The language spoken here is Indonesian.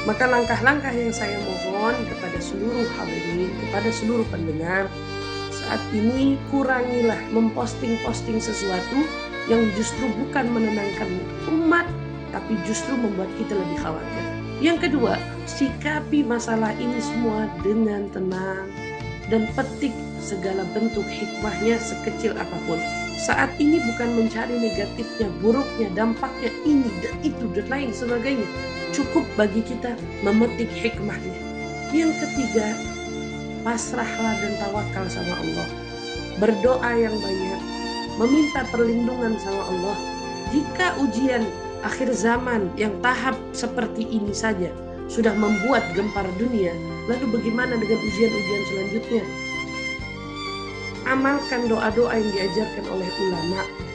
Maka langkah-langkah yang saya mohon kepada seluruh hadirin, kepada seluruh pendengar, saat ini kurangilah memposting-posting sesuatu yang justru bukan menenangkan umat, tapi justru membuat kita lebih khawatir. Yang kedua, sikapi masalah ini semua dengan tenang dan petik segala bentuk hikmahnya sekecil apapun. Saat ini bukan mencari negatifnya, buruknya, dampaknya, ini dan itu dan lain sebagainya. Cukup bagi kita memetik hikmahnya. Yang ketiga, pasrahlah dan tawakal sama Allah. Berdoa yang banyak, meminta perlindungan sama Allah. Jika ujian akhir zaman yang tahap seperti ini saja sudah membuat gempar dunia, lalu bagaimana dengan ujian-ujian selanjutnya? Amalkan doa-doa yang diajarkan oleh ulama.